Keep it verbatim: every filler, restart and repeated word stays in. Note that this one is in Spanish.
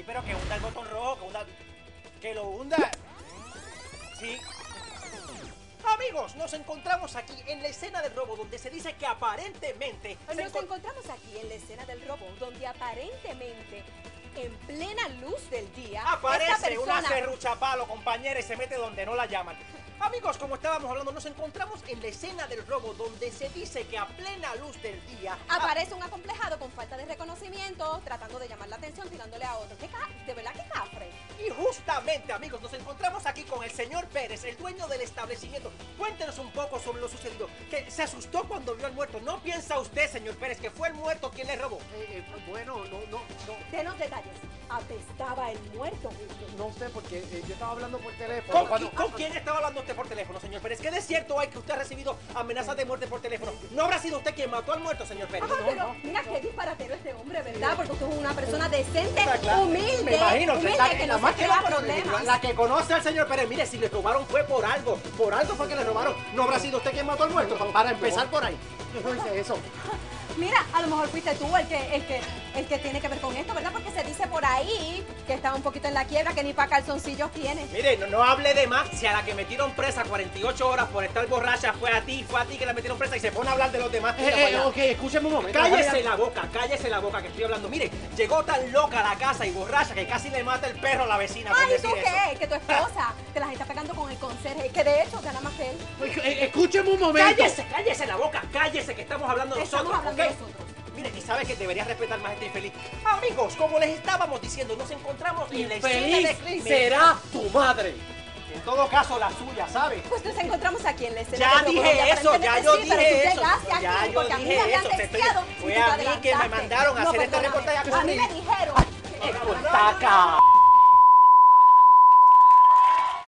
Sí, pero que hunda el botón rojo, que hunda... Que lo hunda. Sí. Amigos, nos encontramos aquí en la escena del robo donde se dice que aparentemente... Nos se encon- encontramos aquí en la escena del robo donde aparentemente, en plena luz del día, Aparece esta persona... una serruchapalo, compañera, y se mete donde no la llaman. Amigos, como estábamos hablando, nos encontramos en la escena del robo donde se dice que a plena luz del día... Aparece un acomplejado con falta de reconocimiento, tratando de llamar la atención, tirándole a otro. ¿Qué ca... ¿De verdad que cafre? Y justamente, amigos, nos encontramos aquí con el señor Pérez, el dueño del establecimiento. Cuéntenos un poco sobre lo sucedido. Que se asustó cuando vio al muerto. ¿No piensa usted, señor Pérez, que fue el muerto quien le robó? Eh, eh, bueno, no, no, no, Denos detalles. Atestaba el muerto. no sé, porque eh, yo estaba hablando por teléfono. ¿Con, cuando- qui- con quién estaba hablando usted por teléfono, señor Pérez? ¿Qué de cierto hay que usted ha recibido amenazas de muerte por teléfono? ¿No habrá sido usted quien mató al muerto, señor Pérez? Ajá, no, pero no, mira no. qué disparatero este hombre, ¿verdad? Porque usted es una persona decente, Está claro. humilde, Me imagino, humilde, la, que la no más se que crea la, problemas. la que conoce al señor Pérez, mire, si le robaron fue por algo, por algo fue que le robaron. ¿No habrá sido usted quien mató al muerto? Pa- Para empezar por ahí. Yo no hice eso. Mira, a lo mejor fuiste tú el que, el que, el que tiene que ver con esto, ¿verdad? Porque se dice por ahí que estaba un poquito en la quiebra, que ni para calzoncillos tiene. Mire, no, no hable de más. Si a la que metieron presa cuarenta y ocho horas por estar borracha fue a ti, fue a ti que la metieron presa y se pone a hablar de los demás. Eh, Mira eh, para allá. ok, escúcheme un momento. Cállese Déjame- la boca, cállese la boca que estoy hablando. Mire, llegó tan loca a la casa y borracha que casi le mata el perro a la vecina por Ay, decir ¿tú eso. qué? Que tu esposa te las está pegando con el conserje, que de hecho gana más que él. Eh, eh, Escúcheme un momento. Cállese, cállese la boca, cállese que estamos hablando Estamos nosotros, hablando ¿ok? nosotros. Mire, y sabe que debería respetar más a este infeliz. Amigos, como les estábamos diciendo, nos encontramos en la escena de Infeliz crimen. será tu madre. En todo caso, la suya, ¿sabe? Pues nos encontramos aquí en la escena. Ya del robo, dije donde eso, ya aparentemente yo sí, pero dije tú eso. llegaste Ya aquí yo porque a mí dije me habían eso, te estoy- testeado y fue tú te a mí que me adelantaste. mandaron a No, hacer este perdóname. reportaje A mí aquí. me dijeron. Estaca.